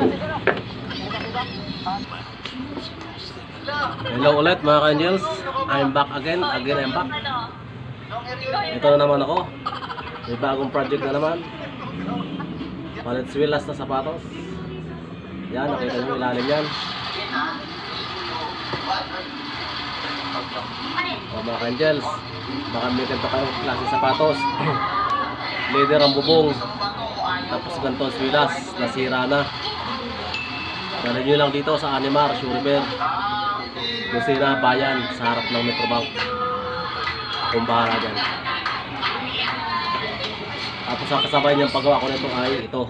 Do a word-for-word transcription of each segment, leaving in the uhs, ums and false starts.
Hello ulit mga ka-angels. I'm back again, again I'm back. Ito na naman ako. May bagong project na naman. Palit swilas na sapatos. Yan, nakita nyo ilalim yan. O mga ka-angels, baka may ganito kayong klase sapatos. Leather ang bubong. Tapos ganito swilas, nasira na. Dalhin nyo lang dito sa Animar, Shoe Repair. Kusina, bayan, sa harap ng Metrobank. Akong bahala dyan. Tapos ang kasabay niyang paggawa ko nito ay ito.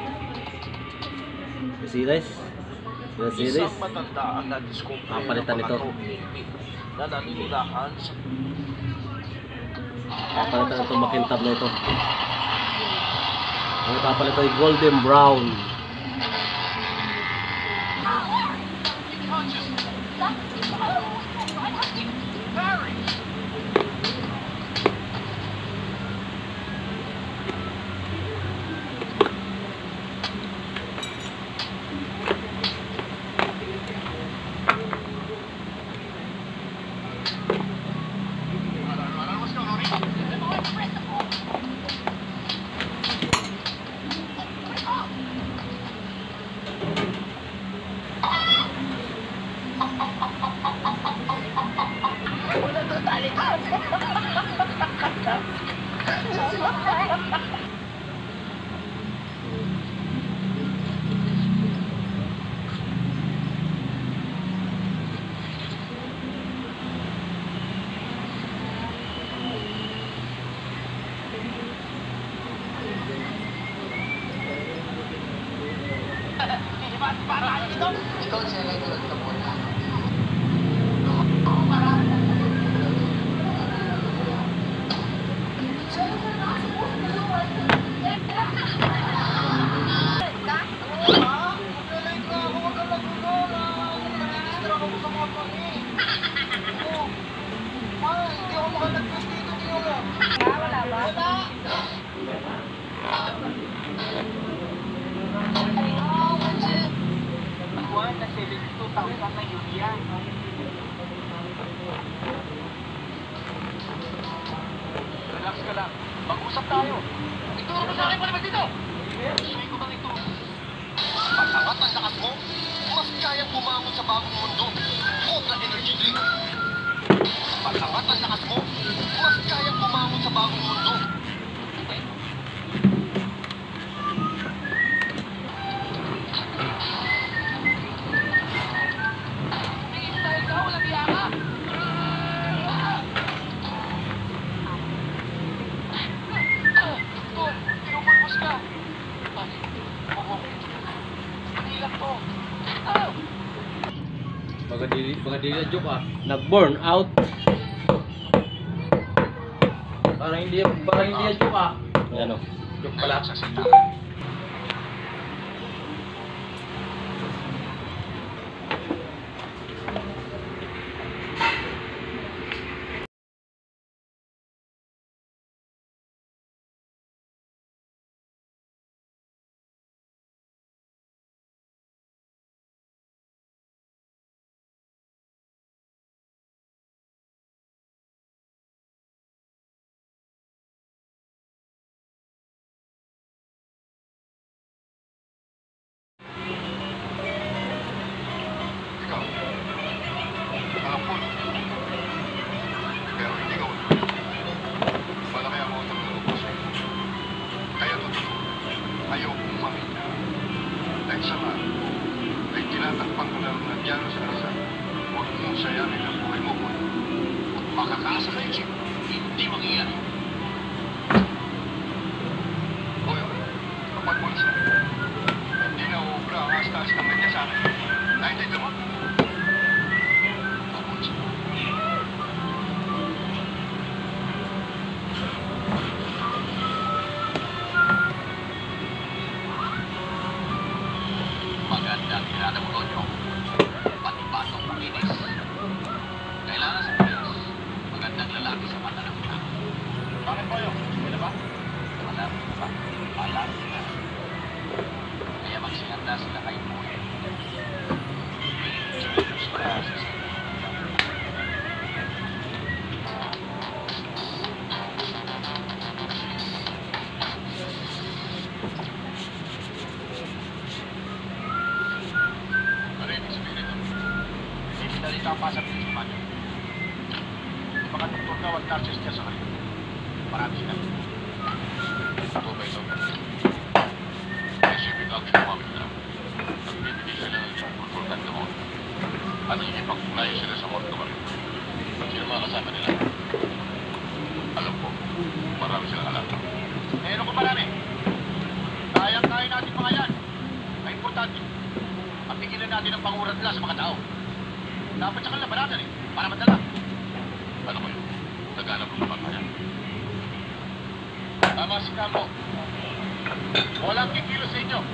Yung series. Yung series. Papalitan ito. Papalitan itong makintab na ito. Ang papalitan ay golden brown. Ikaw siya lang tulad ka muna. Relax ka lang. Mag-usap tayo. Ituro mo sa akin pa naman dito. Suwi ko bang ito? Pagkakat ang lakas mo, mas kayang bumangon sa bagong mundo. Cobra Energy Drink. Pagkakat ang lakas mo, mas kayang bumangon sa bagong mundo. Baga dili, baga dili na joke ah. Nag-burn out. Parang hindi, parang hindi na joke ah. Ano? Joke pala. Ayaw kong mamita. Dahil sama, ay tinatakpan ko lang ng biyano sa kasa. Huwag mong sayanin ang buhay mo ko. Makakaasa kayo, Chip. Hindi mangyayari. Boy, kapag mo sa hindi na uubra ang astas ng ganyan sa akin. Naintindihan mo? Ako, Chip. Magandang ginada mo, Tonyo. Pati patong makinis. Kailangan sa Diyos, magandang lalaki sa mata ng ina. salita pa sa pinisma niyo. Yung mga doktor daw at nurses niya sa kanila. Marami sila. Ito ba ito? Isipin lang ginamamit nila. Nagbibigay sila ng isang kulturkan na mo. At ikipagpulayo sila sa mga kamarin. Pag sila mga kasama nila. Alam ko, marami silang alam. Eh, ano ko marami? Kayang-kaya natin mga yan. Ay, importante. At tigilan natin ang pangurat nila sa mga tao. Dapat sa kanila banatan eh, para madala. Ano ko yun? Naghanap ng pangkaya. Tama si Kamo. Walang kikilo sa inyo.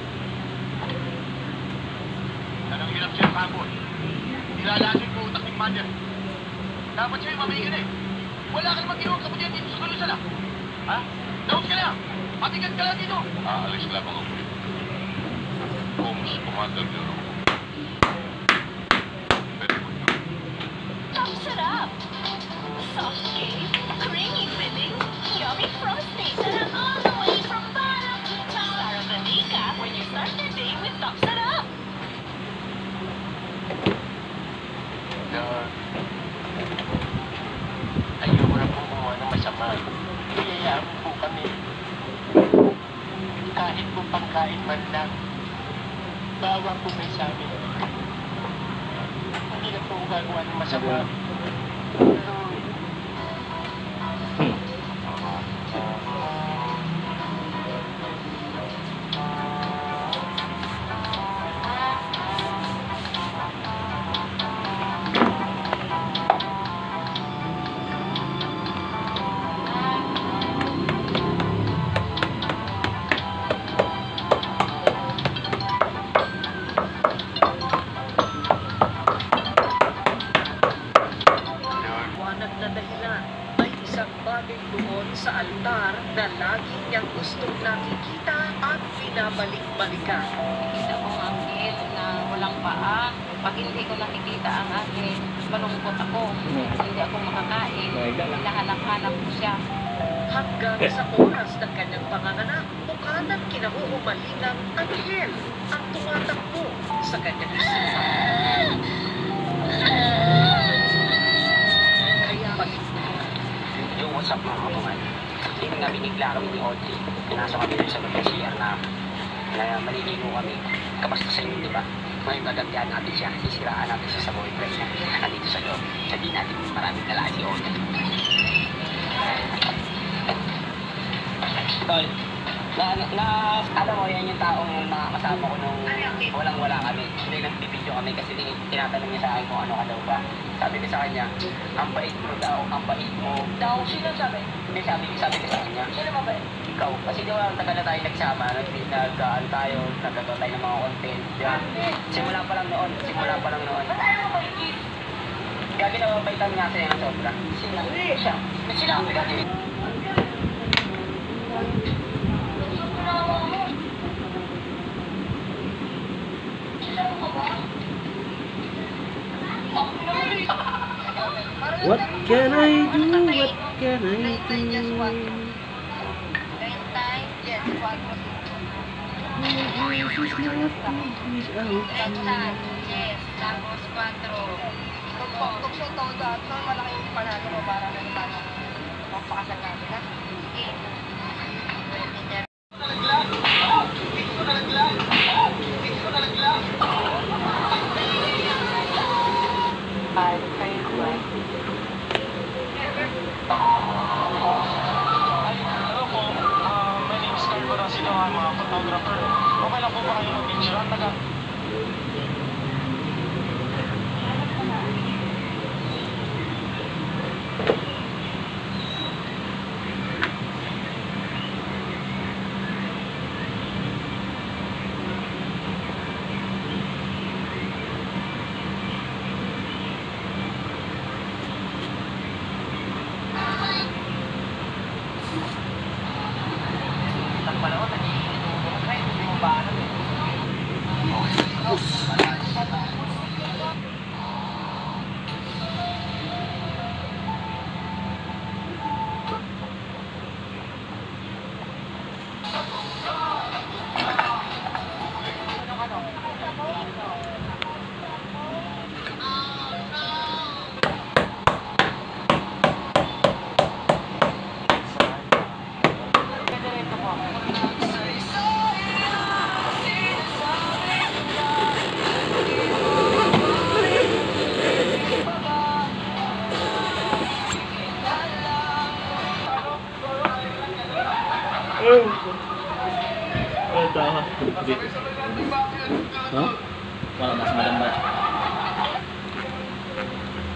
Yan ang hirap siya Kamo. Nilalagay ko utak ng mother. Dapat siya yung mamigin eh. Wala ka namang ginawang kapatid dito sa gulo sana. Ha? Daos ka na! Matigan ka lang dito! Aalis lang ako. Kung kumagal niyo ako. Very good. Ang sarap! Soft cake, creamy filling, yummy frosting, and all the way from bottom to top. Start of the day ka when you start the day with Top Sarap! Lord, ayoko na po gumawa ng masama. Iyayaan mo po kami. Kahit po pangkain man lang. Bawa po kayo sa amin. Hindi na po ako gagawa ng masama. Lord. Wanag na dahilan, may isang bagay doon sa altar na lagi niyang gustong nakikita at binabalik-balikan. Nakikita ko ang anghel na walang paa. Pag hindi ko nakikita ang anghel, malungkot ako. Hindi ako makakain. Hinahanap-hanap ko siya. Hanggang sa oras ng kanyang panganganak, mukha ng kinahuhumalingang anghel ang tumatakbo sa kanyang isipan. Kaya balik Yung WhatsApp mga kapungan, hindi nga binigla kami ni Audrey. Pinasok kami dun sa C R na, na maliligo kami. Kapasta sa inyo, di ba? Ngayon gagantihan natin siya, sisiraan natin siya sa boyfriend niya. Nandito sa loob, sabihin natin maraming dala si Audrey. Tol, na, na, alam mo, yan yung taong nakakasama ko nung walang-wala kami. Hindi nagbibideo kami kasi tinatanong niya sa akin kung ano ka daw ba. Sabi ko sa kanya, ang bait mo daw, ang bait mo. Daw, sino sabi? Hindi, sabi, sabi ko sa kanya. Sino ba ba? Ikaw. Kasi di ba, tagal na tayo nagsama, nag-ano tayo, nagagawa tayo ng mga content. Di ba? Simula pa lang noon, simula pa lang noon. Ba't tayo mabait? Gagi na mabaitan nga sa'yo ng sobra. Sino? Siya. Sinabi ka, di What can I do? What can I do? Yes, one. Yes, tapos quattro. Kung pagtukso to dahil ito, malaking panalo mo para na naman magpakasal natin, ha? Sige. Ay, kayo ko. Ay, hello po. Uh, my name is Carl Barasino. I'm a photographer. Okay lang po ba kayo mag-picture? Ang taga.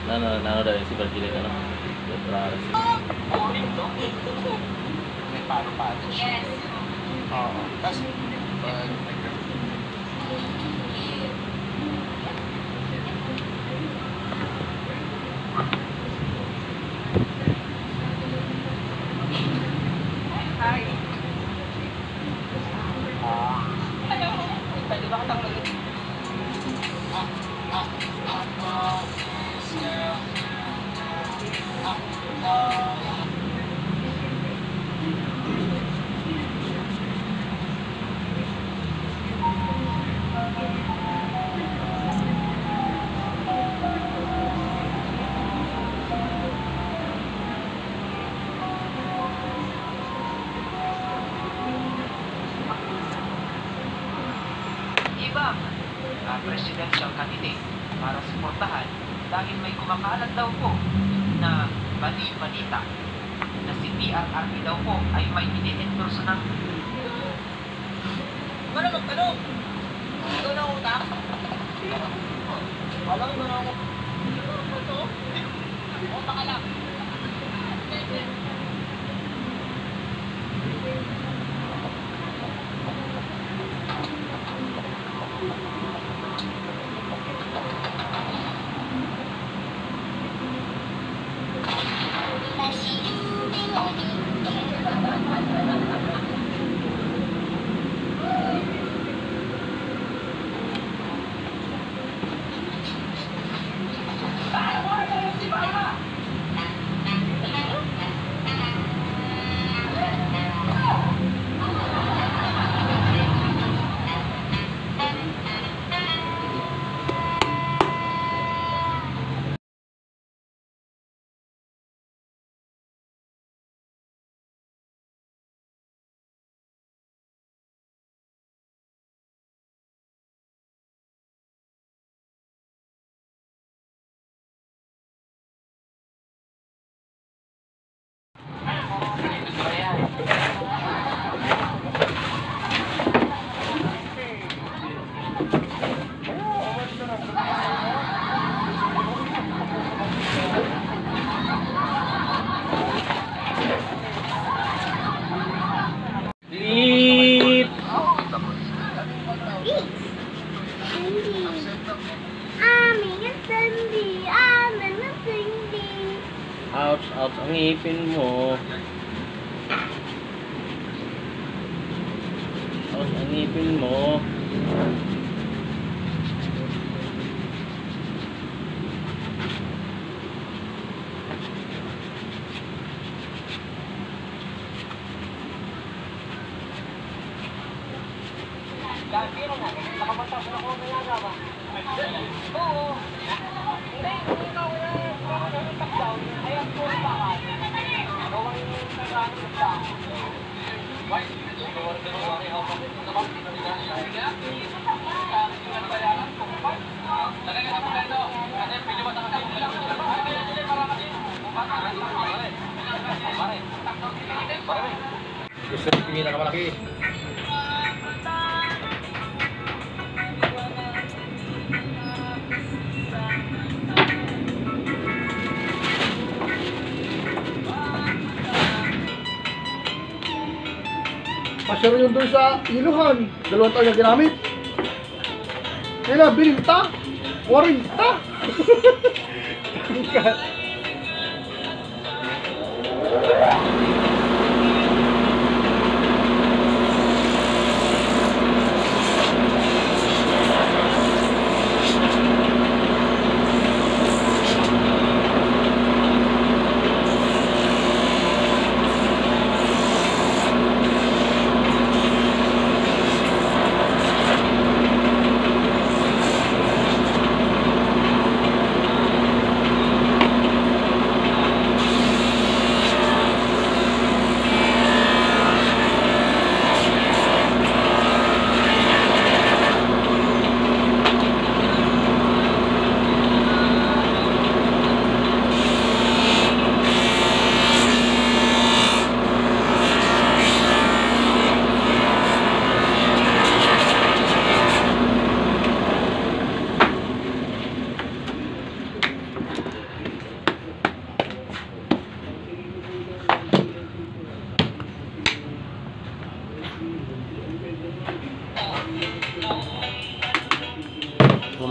Ano, ano daw si Virgil ano? Ferraris. May paro-paro. Yes. Oo. Tapos, pag Hi. pwede ba kitang mag- Iba, uh, presidential candidate para suportahan dahil may kumakalat daw po na bali-balita na si P R R D daw po ay may ini-endorse ng... Ano magtanong? Ikaw na utak? Walang mo na ako. Ito? Utak ka lang. Beep! Aming Sandy, aming Cindy. Ouch, ouch ang ngipin mo. Ouch ang ngipin mo. Gabi rin na. Nakamatap na ako ng nagawa. Oo. Hindi, hindi ka ako yung top-down. Ay, ang full pa ka. Gawang yung nagano ng down. Why? Siguro din ako ang ihapon dito sa mga pinagigyan. Lagay ka sa mga ito. Kasi pili mo sa kasi. Gusto rin pinila ka malaki. Pasyaro yun doon sa iluhan. Dalawang taon niya ginamit. Kaya bininta. Warinta.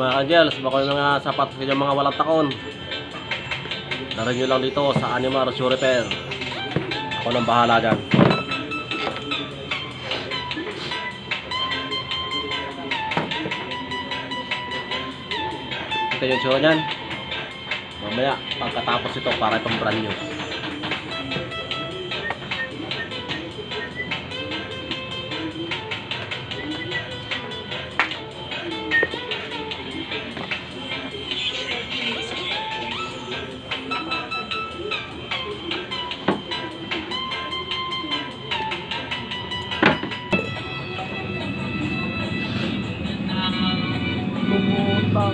Mga Angels, baka yung mga sapatos yung mga walang takon. Daran nyo lang dito sa Animar Shoe Repair. Ako nang bahala dyan. Ito yung tsura nyan. Mamaya, pagkatapos ito, para itong brand new. Lumutang.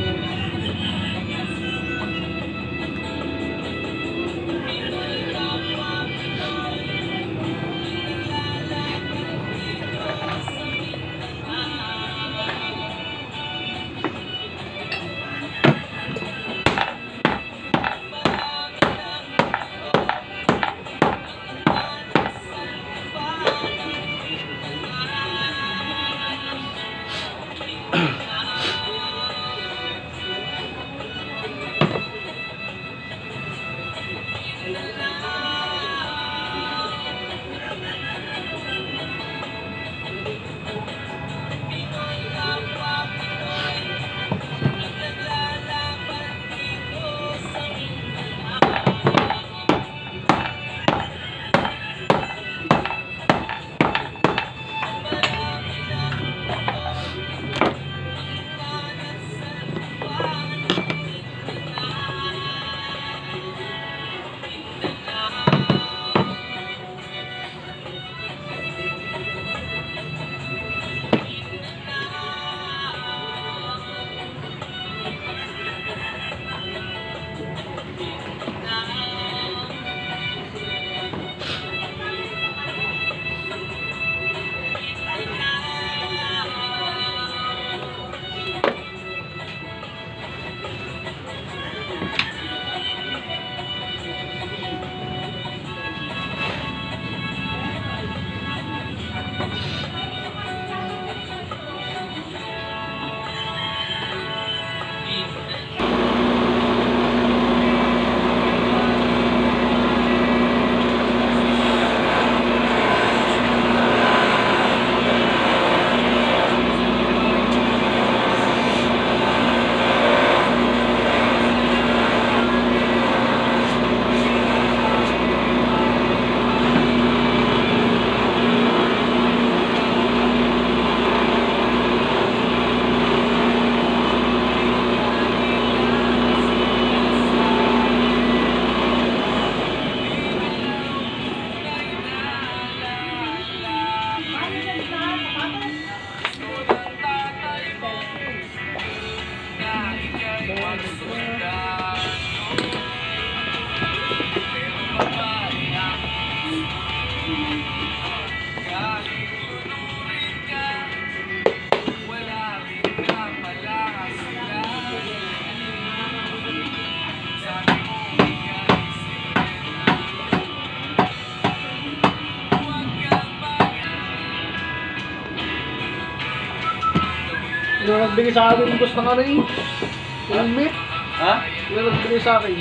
Yung nagbigay sa akin yung boss ng ano eh. Yung meat. Ha? Yung nagbigay sa akin.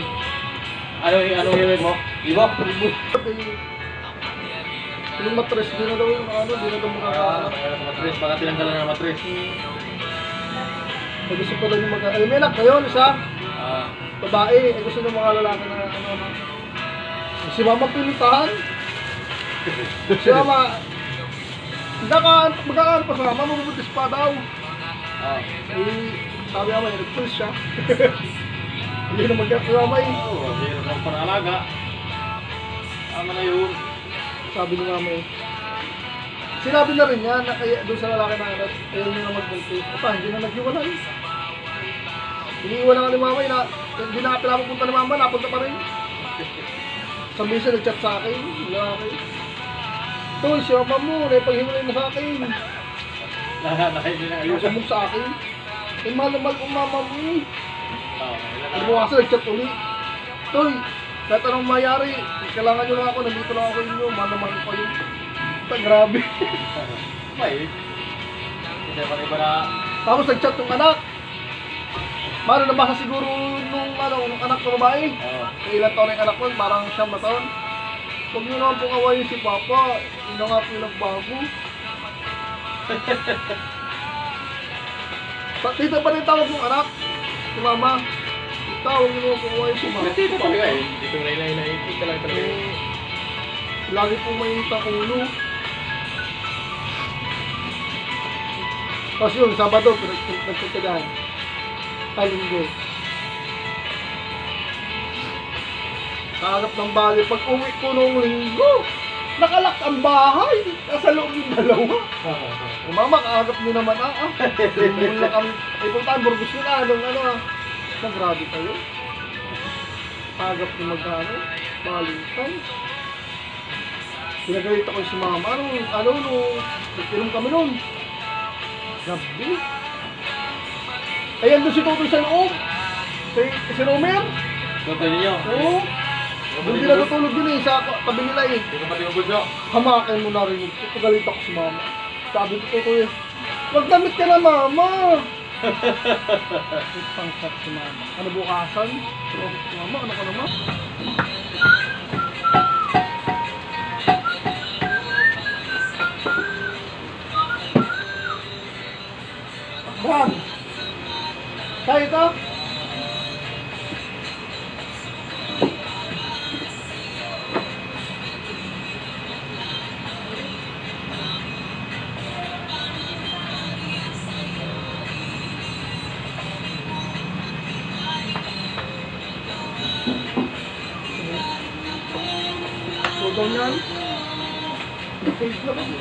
Ano yung ano yung mo? Ibok? Yung matres, di na daw yung ano, di na daw makakaano. Matris, baka tinanggalan ng matris. Ay, gusto pa daw yung mag- ay, may anak kayo, isa. Ah. Babae, ay gusto ng mga lalaki na ano, ano. Si mama pinuntahan. Si mama, magkaka, magkakaano pa sa mama, mabubutis pa daw. Ah. Eh, sabi nga may nag-choose siya. Hindi na magkakasama eh. Oo, hindi lang pang-alaga. Ano na yun? Sabi ni mama eh. Sinabi na rin niya na kaya doon sa lalaki na anak, ayaw niya na mag-buntis. Apa, hindi na nag-iwanan. Iniiwan na nga ni mama eh, na, hindi na nga pinapapunta ni mama, napunta pa rin. Sabi siya, nag-chat sa akin, lalaki. Toy, si mama mo, naipaghiwalay na sa akin. Yung sumog sa akin. Eh, mahal na mahal kong mama mo eh. Buwasan, nag-chat ulit. Toy, kahit anong mayari, kailangan nyo lang ako, nandito lang ako inyo, mahal na mahal ko kayo. Ito, grabe. May. Hindi pa iba na. Tapos nag-chat yung anak. Mano, nabasa siguro nung, ano, nung anak ko babae. Oo. Kaya ilang taon na yung anak ko, parang siyam na taon. Huwag nyo naman pong awayin si Papa. Yun na nga po yung nagbago. Pa- Tita pa rin tawag mong anak. Si Mama. Tita, huwag nyo naman pong awayin si Mama. Nagtito talaga eh. Hindi ko nilay na itik ka lang talaga. Eh, lagi pong mainit ang ulo. Tapos yun, Sabado, nagtutulahan. Kalinggo. Kahanap ng bali. Pag uwi ko nung linggo, nakalak ang bahay. Nasa loob yung dalawa. O mama, kahanap nyo naman ah. ah. Mula kami, ay puntaan, Burgos nyo na. Anong ano ah. Sa grabe kayo. Kahanap nyo magkano. Valentine. Pinagalit ako si mama. Ano, ano, no. Nagtinom kami nun. Gabi. Ayan doon si Totoy sa loob. Si, si Romer. Tutoy ninyo. Oo. Hindi na natulog yun eh. Sa tabi nila eh. Hindi ko pati mabunso. Hamakin mo na rin. Pagalit ako si mama. Sabi ko Totoy, wag damit ka na mama. Pangsak si mama. Ano bukasan? Si mama, ano ka naman? Brad! Kaya ito? Tugaw niyan? Face na ba?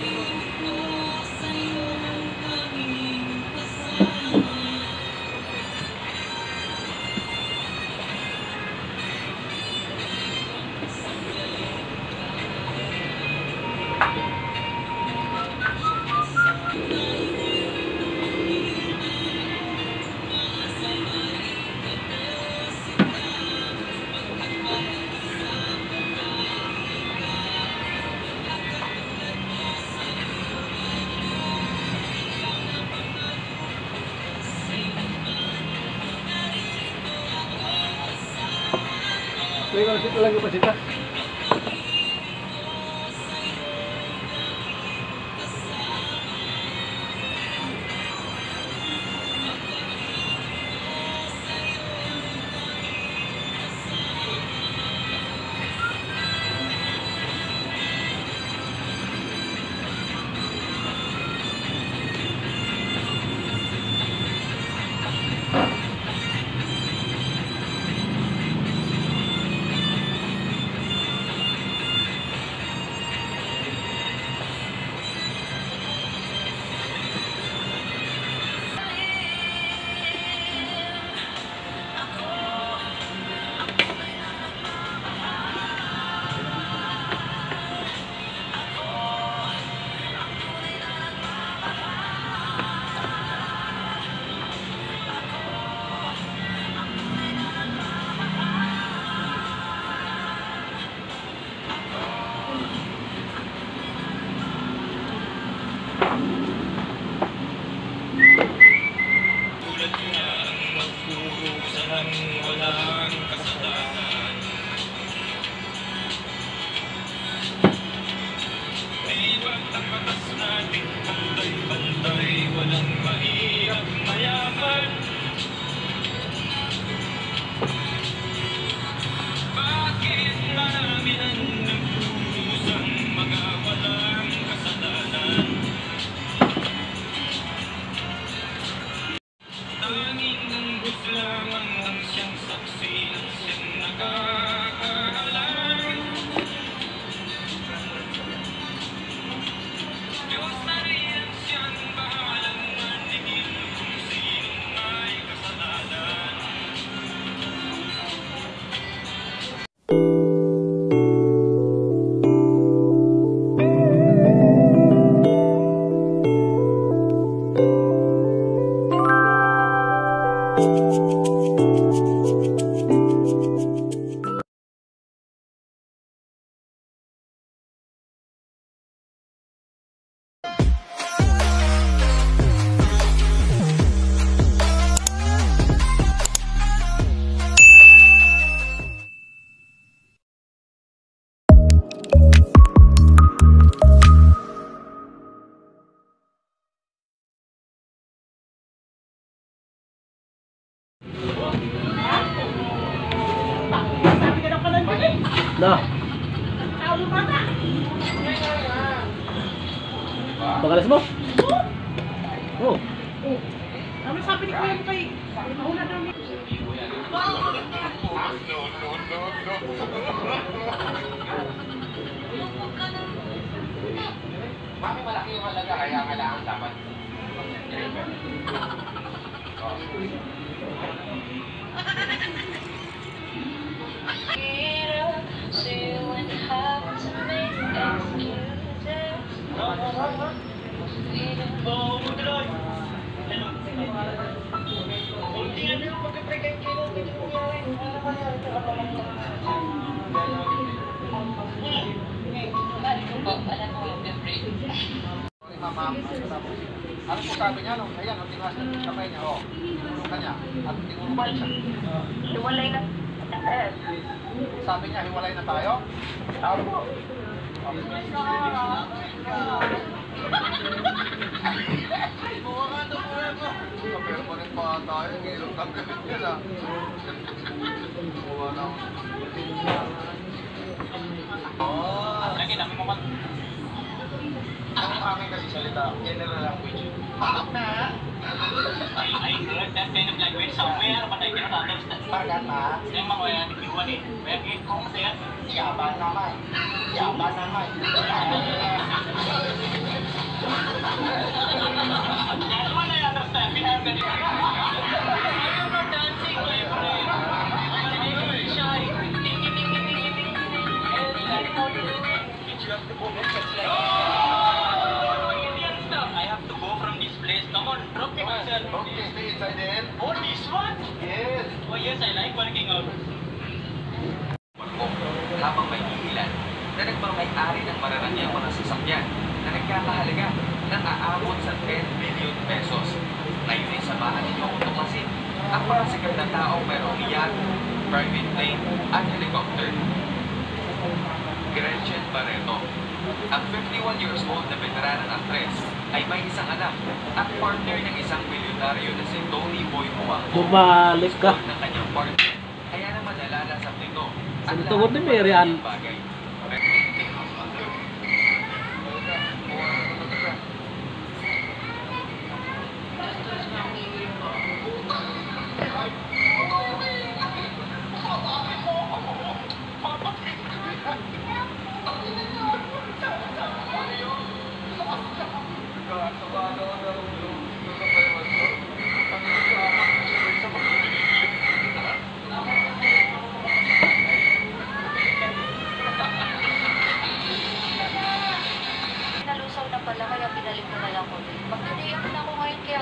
Saya kalau situ lagi pasita. Na. Pagalis mo? Oh. Ano sabi ni Kuya mo kay? Mauna daw ni... Mami, malaki yung halaga, kaya kailangan dapat. Ano po sabi niya nung, ayan, nung tinas ng kamay niya, oh, tulong ka niya, at tinulungan siya. Hiwalay na. Eh, Sabi niya, hiwalay na tayo? Tao po. Pero pa rin pa tayo, ngilong tanggalin niya na. Buwa lang. Oh, lagi namin mo man. Ang aking kasi salita, general language. Pakap na! I heard that kind of language somewhere, but I cannot understand. Pakat na! Yung mga yan, iwan eh. Kaya kaya kung sir, Yaban naman! Yaban naman! that's what I understand. We have that. I'm not dancing, my friend. I'm shy. Ting, ting, ting, ting, ting, ting, ting. And that's how you do it. You have to go back just like oh, Indian stuff. I have to go from this place. Come on, drop me myself. Okay, stay inside then. Oh, this one? Yes! Oh, yes, I like working out. Habang may ilan na nagmamay-ari ng mararanyang mga sasakyan na nagkakahalaga ng aabot sa ten billion pesos. Ngayon ay samahan ninyo akong tumasin ang mga sikat na taong mayroong yacht, private plane at helicopter. Gretchen Barreto, ang fifty-one years old na veteranang actress ay may isang anak at partner ng isang milyonaryo na si Tony Boy Juanco. Bumalik ka. Ng kanyang partner. Kaya naman nalalasap nito Sa tungod ni Marian. bagay. nalusaw na pala kaya pinalik ko na lang ko. Magdadiin na ako ngayon kaya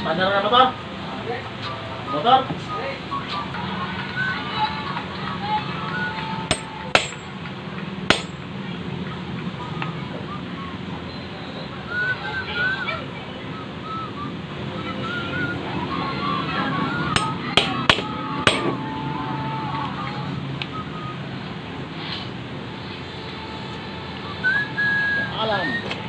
Padala na motor? Motor? Alam.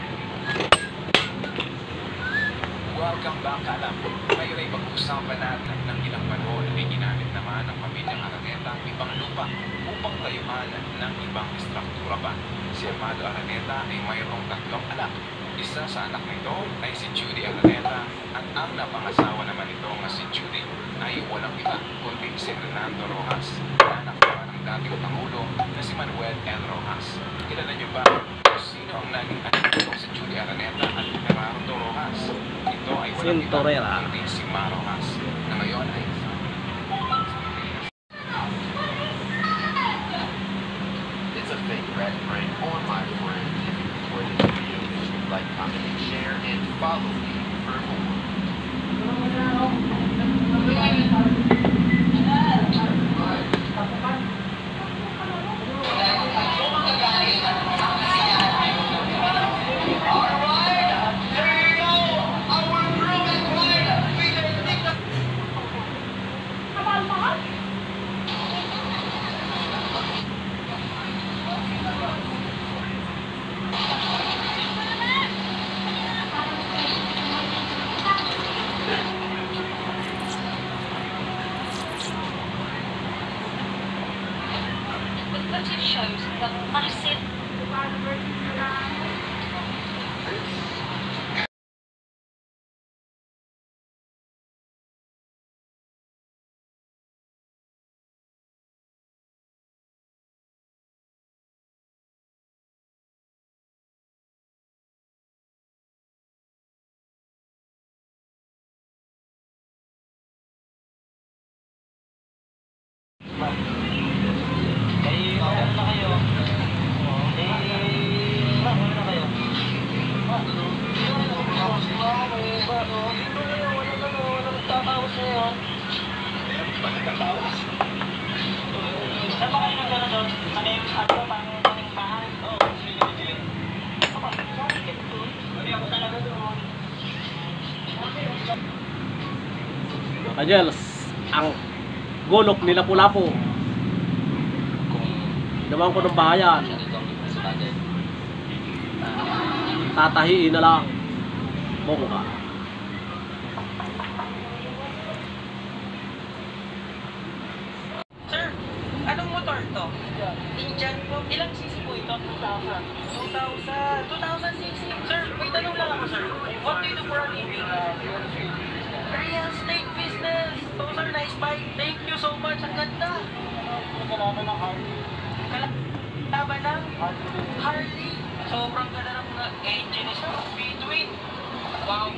Welcome back, Alam. Ngayon ay pag-uusapan natin ng ilang panahon ay ginamit naman ng pamilyang Araneta ang ibang lupa upang tayuan ng ibang istruktura pa. Si Amado Araneta ay mayroong tatlong anak. Isa sa anak nito ay si Judy Araneta at ang napangasawa naman nito na si Judy ay walang iba kundi si Fernando Rojas, anak naman ng dating Pangulo na si Manuel L. Rojas. Kilala niyo ba kung sino ang naging anak nito si Judy Araneta at Gerardo Rojas? Ito ay walang iba Sintorera. kundi si Ma Rojas na ngayon ay It's a fake red brain on my friend. If you enjoyed this video, please like, comment, and share, and follow me for more. The footage shows the massive Eh, ano na kayo? Eh, ma'am, ano na kayo? Saan ba kayo nagdala doon? Sa may ano, pang kaming bahay? Oo, sinigiling. Aba, sorry, ganito. Hindi ako talaga doon. Kajels, ang gulok nila Lapu-Lapu. Ginawan ko ng bahayan. Tatahiin na lang. Bongga. Sir, anong motor to? Indian po. Ilang cc po ito? two thousand. two thousand. two thousand cc. Sir, may tanong lang ako, sir. What do you do for a living? Real estate business. Those are nice bike. Thank you so much. Ang ganda. Kalaban ng Harley. Kalaban ng Harley. Sobrang ganda ng mga engine niya. Speedway. Wow.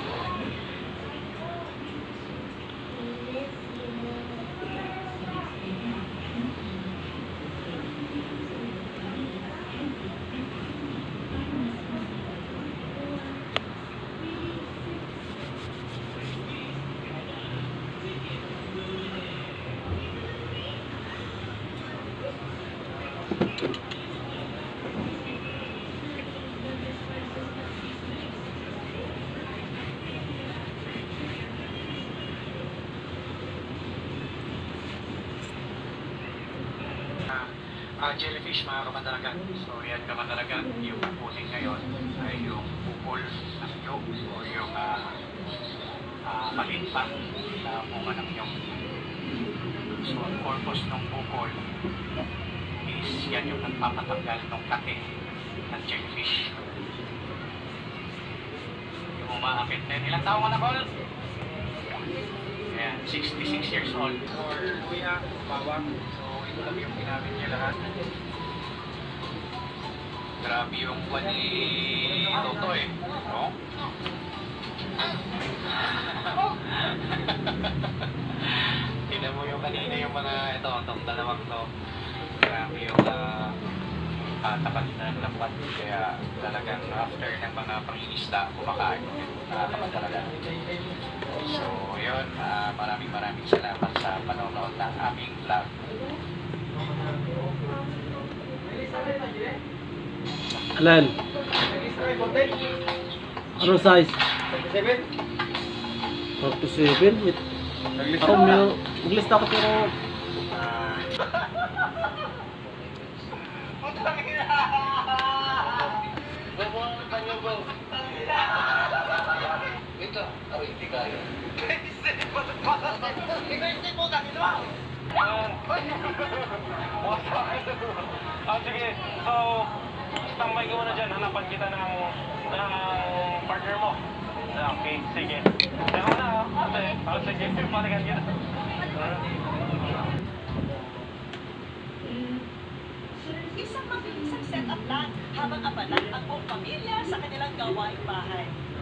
Ah, jellyfish, mga kamandalagan. So, yan kamandalagan, yung pupunin ngayon ay yung pupol ng nyog o yung uh, uh, maliit pa na bunga ng nyog. So, ang purpose ng pupol is yan yung nagpapatanggal ng kate ng jellyfish. Yung umaakit na yun. Ilang taong ka na, Paul? Ayan, sixty-six years old. Or luya, bawang. So, ito lang yung ginamit niya lahat. Grabe yung pani Toto eh. No? Tignan mo yung kanina yung mga ito, itong dalawang to. Grabe yung uh, uh, tapat na lakwat. Kaya talagang after ng mga pangingisda, kumakain. Uh, tapat talaga. So, yun, ah, maraming maraming salamat sa panonood ng aming vlog. Alan? Anong size? thirty-seven? forty-seven? Wait. Ako may... Naglista ako pero... Ito, ay, hindi kaya. Ah, sige. So, tambay ka muna dyan. Hanapan kita ng, ng partner mo. Okay, sige. Teka na, ate. Ah, sige, palikan kita. Isang mabilisang setup lang habang abala ang buong pamilya sa kanilang gawaing bahay.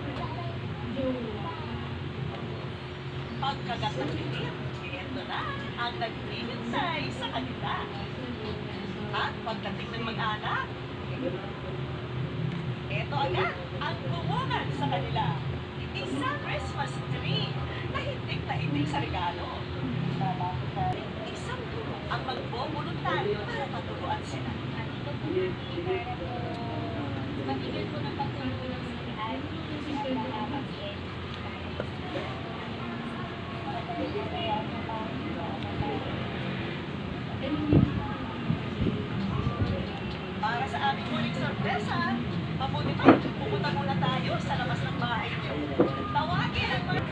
Pagkagat ng titir, ito na ang nagpininsay sa kanila. At pagdating ng mag-anak, ito agad ang bumungan sa kanila. Isang Christmas tree na hindik-hindik sa regalo. Isang guro ang magbobuluntaryo para paturuan sila. Mabigyan ko ng pagtulong sa kanyaan. Para sa aming muling sorpresa, mabuti pa, pupunta muna tayo sa labas ng bahay niyo. Tawagin ang mga...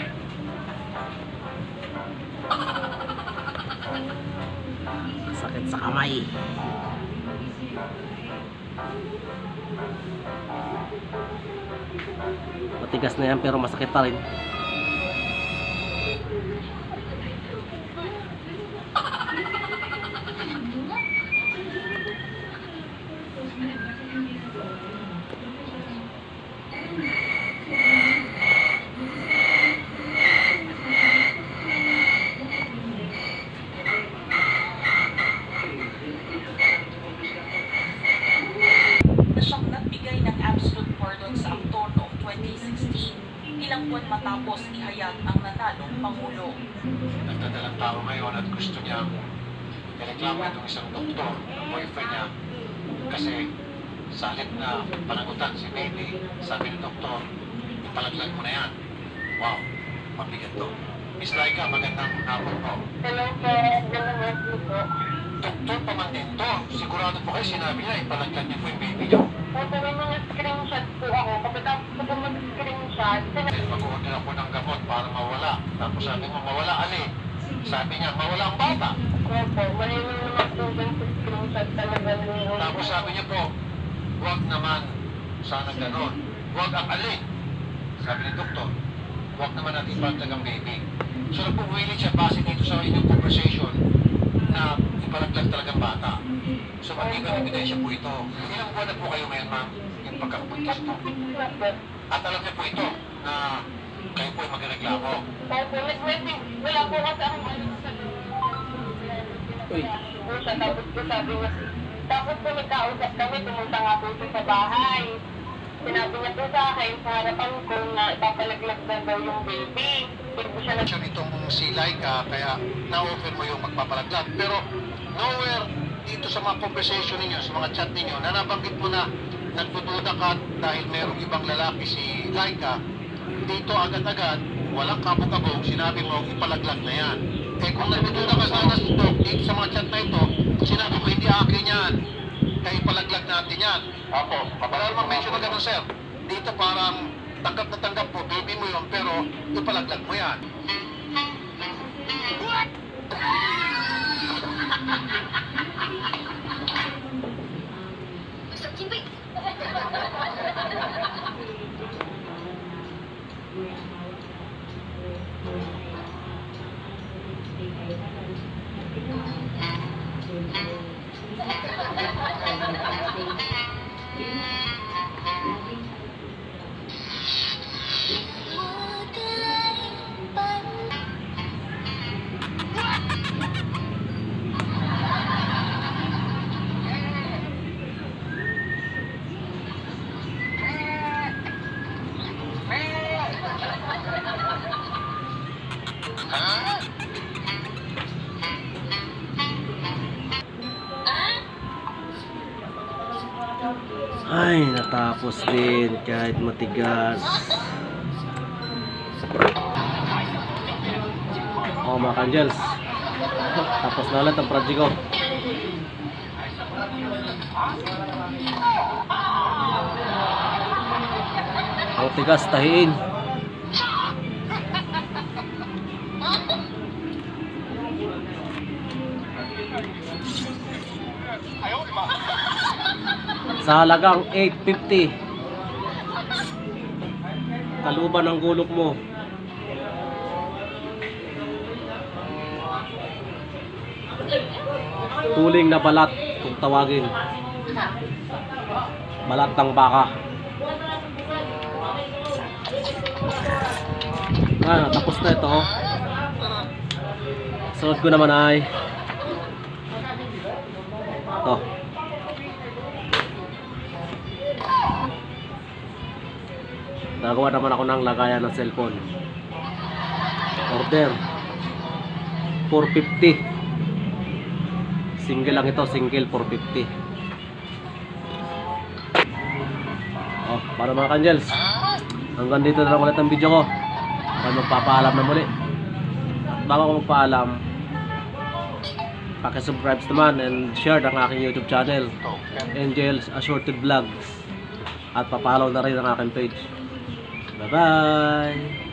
Sakit sa kamay. Matigas na yan pero masakit pa rin. na siyang nagbigay ng absolute pardon sa aktor noong twenty sixteen, ilang buwan matapos ihayag ang nanalong Pangulo. Nagdadalang tao ngayon at gusto niya ireklamo itong isang doktor, ang boyfriend niya, kasi sa halip na panagutan si baby, sabi ng doktor, ipalaglag mo na yan. Wow, mabigat to. Miss Laika, magandang hapon po. Hello, sir. Gano'n po. Doktor pa man din to. Sigurado po kayo sinabi niya, ipalaglag niyo po yung baby niyo. Opo, may mga screenshot po ako. Pagkatapos ko po mag-screenshot, Then mag-order ako ng gamot para mawala. Tapos sabi mo, mawala ali. Sabi niya, mawala ang bata. opo, malimang naman po dun sa screenshot talaga nung... Tapos sabi niya po, huwag naman sana ganon. Huwag ang ali. Sabi ng doktor, huwag naman natin ipalaglag ang baby. So nagpuwilit siya base dito sa inyong conversation na ipalaglag talagang bata. So matibay ebidensya po ito. Ilang buwan na po kayo ngayon, ma'am, yung pagkakabuntis po. At alam niyo po ito na kayo po ay magreklamo. Opo, nag-message. Wala po kasi akong ano sa... Uy. Po siya, tapos po sabi niya, tapos po nagkausap kami, pumunta nga po siya sa bahay. Sinabi niya po sa akin, sa harapan ko na ipapalaglag na daw yung baby. Hindi po siya nag... Siya itong si Laika, kaya na-offer mo yung magpapalaglag. Pero nowhere dito sa mga conversation ninyo, sa mga chat ninyo, na nabanggit mo na nagdududa ka dahil merong ibang lalaki si Laika, dito agad-agad, walang kabog-kabog, sinabi mo ipalaglag na yan. Eh kung nagdududa ka sana dito sa mga chat na ito, sinabi mo hindi akin yan, kaya ipalaglag natin yan. Ako, wala namang mention na gano'n, sir. Dito parang tanggap na tanggap po, baby mo yun, pero ipalaglag mo yan. Ay, natapos din kahit matigas. Oh, mga Angels, tapos na ulit ang project ko. Ang tigas, tahiin. Sa halagang eight fifty. Kaluban ng gulok mo. Tuling na balat kung tawagin. Balat ng baka. Ah, tapos na ito. Sunod ko naman ay ito. Nagawa naman ako ng lagayan ng cellphone. Order four fifty. Single lang ito, single four fifty. Oh, para mga Angels, hanggang dito na lang ulit ang video ko. Ako magpapaalam na muli. At bago ako magpaalam, paki-subscribe naman and share ang aking YouTube channel, Angels Assorted Vlogs. At papalaw na rin ang aking page. Bye bye!